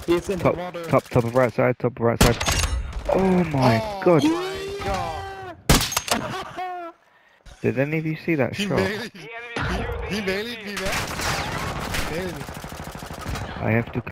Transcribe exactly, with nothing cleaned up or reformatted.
He's in Top, the water. top, top of right side, top of right side. Oh my Oh god. my god. Did any of you see that He shot? made it. He, he made it me, man. He made it. I have to